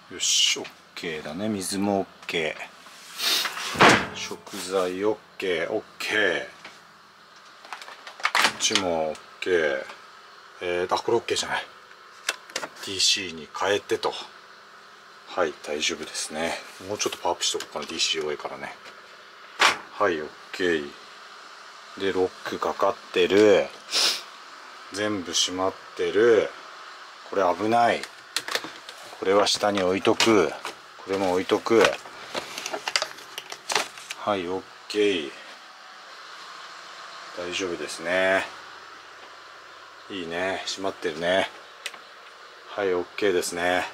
よし OK だね。水も OK、 食材 OK、 OK、 こっちも OK、あ、これ OK じゃない、 DC に変えてと。はい、大丈夫ですね。もうちょっとパワーアップしておこうかな、 DC 弱いからね。はい OK で、ロックかかってる、全部閉まってる。これ危ない。これは下に置いとく、これも置いとく。はい OK、 大丈夫ですね。いいね、閉まってるね。はい OK ですね。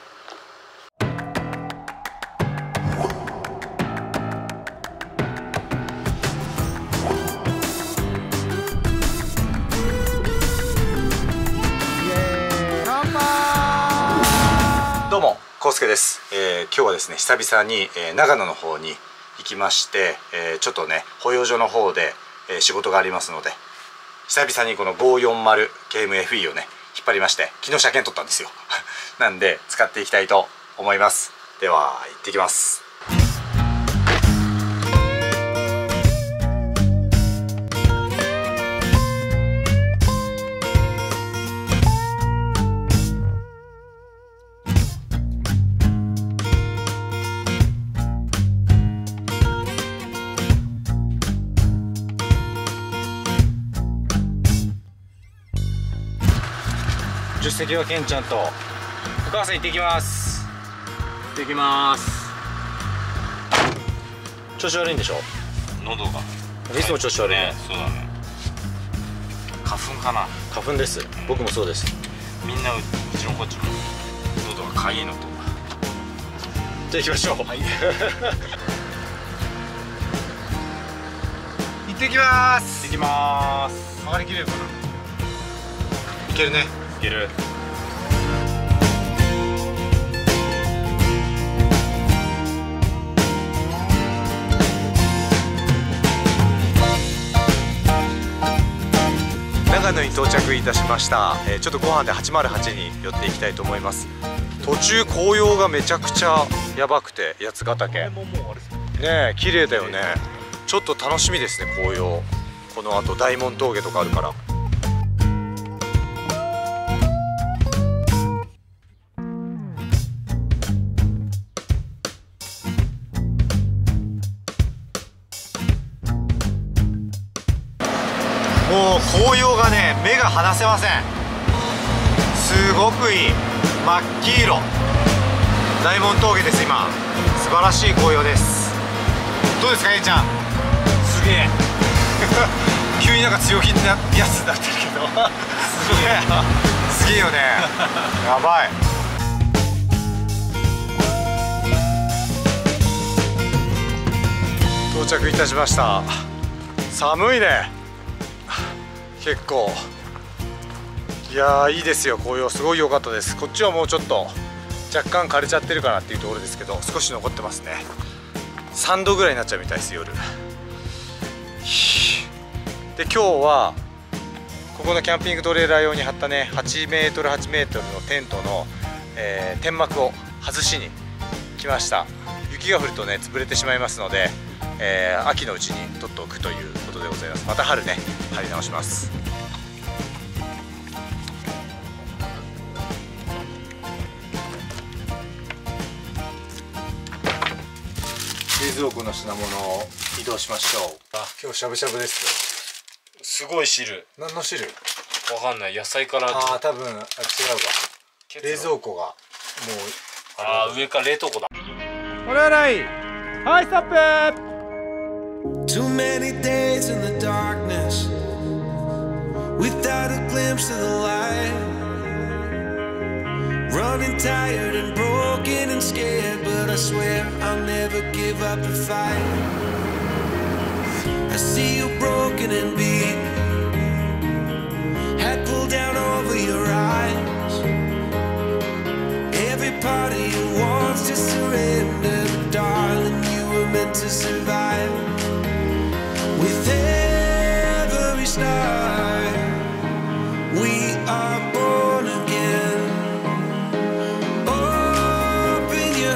どうも、コウスケです。今日はですね、久々に、長野の方に行きまして、ちょっとね、保養所の方で、仕事がありますので、久々にこの 540KMFE をね、引っ張りまして、昨日車検取ったんですよ。なんで、使っていきたいと思います。では、行ってきます。助手席はケンちゃんとお母さん行ってきます。 行ってきます。 調子悪いんでしょ、 喉が。 いつも調子悪いね。 そうだね。花粉かな。 花粉です。僕もそうです。 みんなうちのこっちも喉がかゆいのと。 じゃあ行きましょう。 はい。 行ってきます。 行ってきます。 曲がりきれるかな。いけるね。 いける。 長野に到着いたしました。ちょっとご飯で808に寄っていきたいと思います。途中紅葉がめちゃくちゃやばくて、八ヶ岳ねえ、綺麗だよね。ちょっと楽しみですね、紅葉。このあと大門峠とかあるから。もう紅葉がね、目が離せません。すごくいい、真っ黄色。大門峠です。今素晴らしい紅葉です。どうですか、えいちゃん。 すげえ。 急になんか強気なやつになってるけどすげえすげえよね。やばい。到着いたしました。寒いね、結構。いやー、いいですよ、紅葉すごい良かったです。こっちはもうちょっと若干枯れちゃってるかなっていうところですけど、少し残ってますね。3度ぐらいになっちゃうみたいです、夜。で、今日はここのキャンピングトレーラー用に貼ったね、8メートル8メートルのテントの、天幕を外しに来ました。雪が降るとね、潰れてしまいますので、秋のうちに取っておくということでございます。また春ね、貼り直します。冷蔵庫の品物を移動しましょう。あ、今日しゃぶしゃぶです。 すごい汁。 何の汁？ わかんない。野菜から。 ああ、多分違うわ。冷蔵庫がもう。 ああ、上から冷凍庫だ。 おらない。はい、ストップ。 Too many days in the darkness without a glimpse of the light. Running tired and broken and scared, but I swear I'll never give up the fight. I see you broken and beat, head pulled down over your eyes. Every part of you wants to surrender, but darling, you were meant to survive. With every start, we are born again. Open your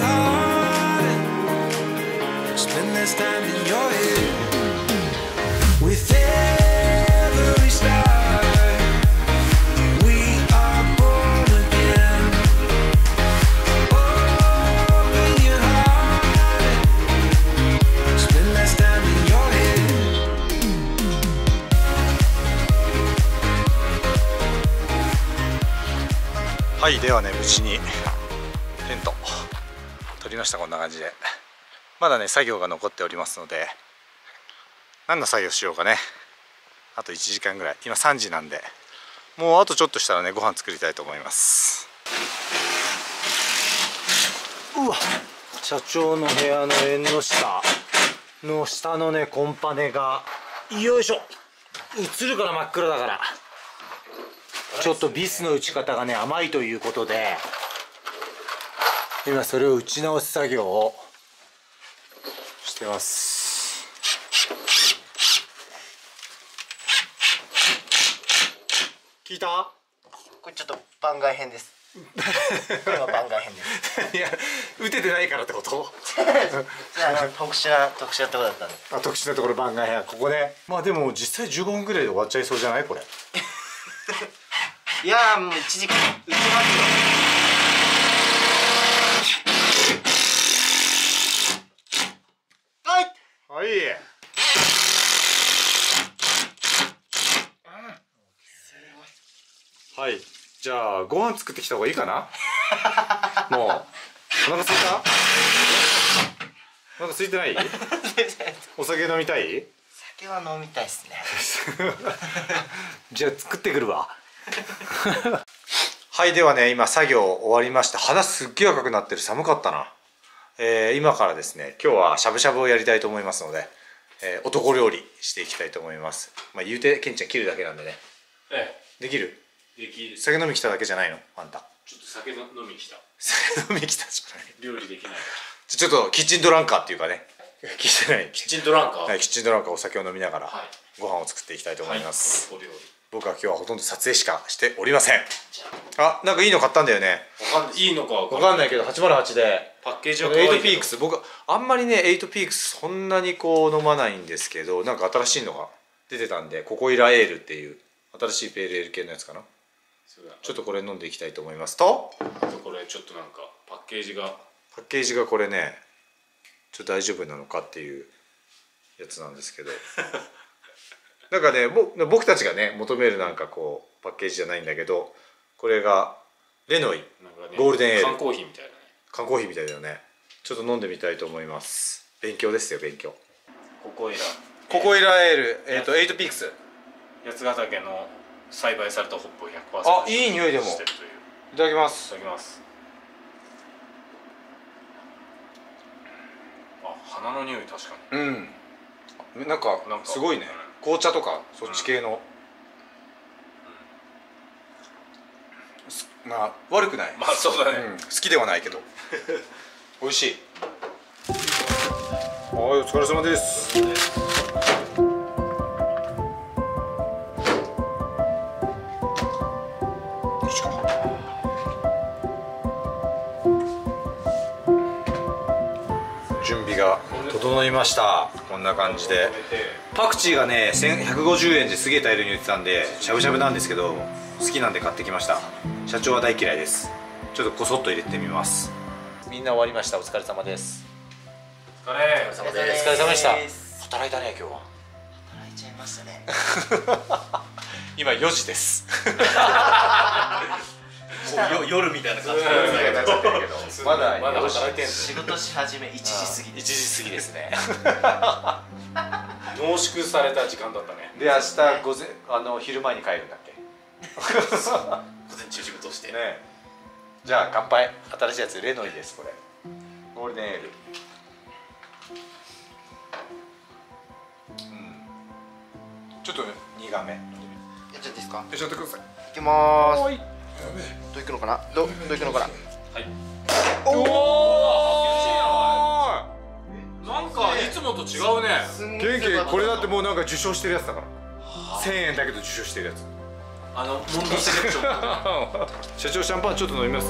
はい、ではね、無事にテント取りました。こんな感じでまだね作業が残っておりますので、何の作業しようかね。あと1時間ぐらい、今3時なんで、もうあとちょっとしたらねご飯作りたいと思います。うわ、社長の部屋の縁の下の下のねコンパネがよいしょ、映るから真っ暗だから、ちょっとビスの打ち方がね甘いということで、今それを打ち直す作業をしてます。聞いた？ これちょっと番外編です。これは番外編です。 いや、打ててないからってこと？ 特殊なところだったんで。 あ、特殊なところ番外編、ここね。まあでも実際15分ぐらいで終わっちゃいそうじゃないこれ。 いやー、もう1時間打ちますよ。はい。 はい。はい、じゃあご飯作ってきた方がいいかな。もうお腹空いた？お腹空いてない？お酒飲みたい？ 酒は飲みたいですね。 じゃあ作ってくるわ。はい、ではね今作業終わりました。鼻すっげえ赤くなってる。寒かったな。今からですね今日はしゃぶしゃぶをやりたいと思いますので、男料理していきたいと思います。まあ言うてケンちゃん切るだけなんでね。できる？ できる。 酒飲み来ただけじゃないのあんた？ ちょっと酒飲み来た。 酒飲み来たじゃない。 料理できない。 ちょっとキッチンドランカーっていうかね、聞いてない。 キッチンドランカー。 はい、キッチンドランカー、お酒を飲みながらはいご飯を作っていきたいと思います。 お料理。 僕は今日はほとんど撮影しかしておりません。あ、なんかいいの買ったんだよね。 いいのかわかんないけど808でパッケージは可愛いけど。 8ピークス、僕あんまりね8ピークスそんなにこう飲まないんですけど、なんか新しいのが出てたんで、ココイラエールっていう新しいペールエール系のやつかな。ちょっとこれ飲んでいきたいと思いますと、 あとこれちょっとなんかパッケージがこれねちょっと大丈夫なのかっていうやつなんですけどなんかね僕たちがね求めるなんかこうパッケージじゃないんだけど、これがレノイ、 なんかね、 ゴールデンエール、 缶コーヒーみたいなね。 缶コーヒーみたいだよね。ちょっと飲んでみたいと思います。勉強ですよ、勉強。 ココイラエール、8ピークス、 八ヶ岳の栽培されたホップを 100% あ、いい匂いでも。 してるという。 いただきます。 いただきます。あ、花の匂い確かに。 うん。なんかすごいね。紅茶とかそっち系の。まあ悪くない。 まあそうだね。 好きではないけど。美味しい。はい、お疲れ様です。準備が整いました。こんな感じでパクチーがね1150円ですげえ大量に売ってたんで、しゃぶしゃぶなんですけど好きなんで買ってきました。社長は大嫌いです。ちょっとこそっと入れてみます。みんな終わりました。お疲れ様です。 お疲れ様です。 お疲れ様でした。働いたね今日は。 働いちゃいましたね。 今4時です。 夜みたいな感じでなっちゃってるけど、まだ働いてんの。 仕事し始め1時過ぎ。 1時過ぎですね。 濃縮された時間だったね。 で明日昼前に帰るんだっけ。 午前中仕事してね。じゃあ乾杯。新しいやつレノイです。これゴールデンエール。ちょっと苦め。 やっちゃっていいですか。 やっちゃってください。 いきまーす。どういくのかな。どういくのかな。 はい。 おお。 なんかいつもと違うね。 ケンケンこれだってもうなんか受賞してるやつだから。1000円だけど受賞してるやつ。 モンドセレクション。 社長シャンパンちょっと飲みます。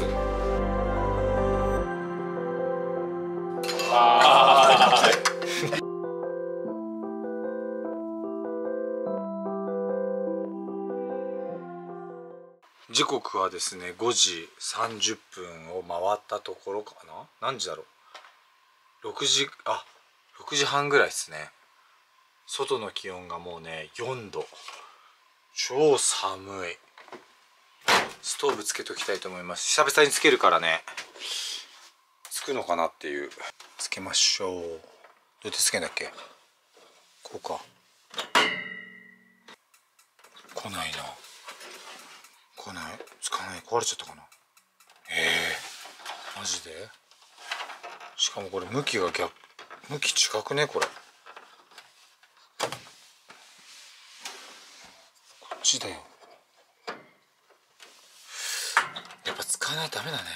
時刻はですね5時30分を回ったところかな。何時だろう。6時半ぐらいですね。外の気温がもうね4度。超寒い。 ストーブつけときたいと思います。久々につけるからね、つくのかなっていう。つけましょう。どうやってつけんだっけ。こうか。来ないな。来ない。つかない。壊れちゃったかな。マジで。しかもこれ向きが逆、向き違くねこれ。こっちだよ。やっぱ使わないとダメだね。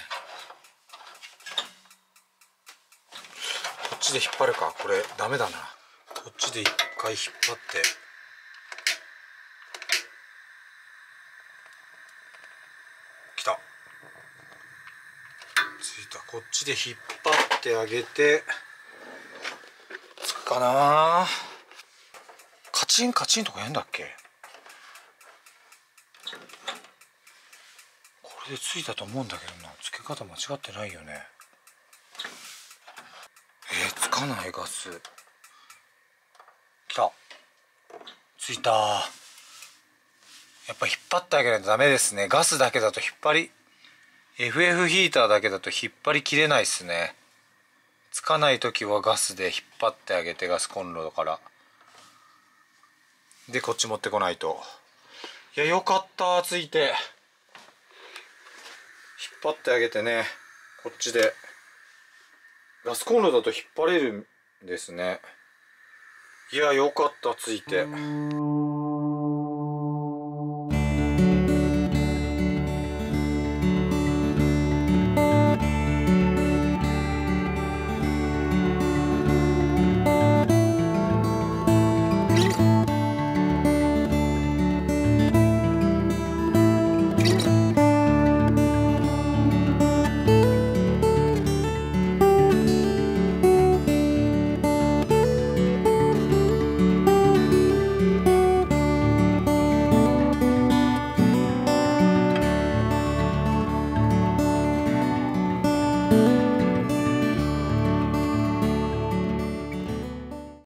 こっちで引っ張るか。これダメだな。こっちで一回引っ張って、きた。ついた。こっちで引っ張ってあげて、つくかな。カチンカチンとかやんだっけ。これでついたと思うんだけどな。つけ方間違ってないよね。つかない。ガスきた。ついた。やっぱ引っ張ってあげないとダメですね。ガスだけだと引っ張り、FF ヒーターだけだと引っ張りきれないっすね。つかない時はガスで引っ張ってあげて、ガスコンロからでこっち持ってこないと。いや、よかった、ついて。引っ張ってあげてね。こっちでガスコンロだと引っ張れるんですね。いや、よかった、ついて。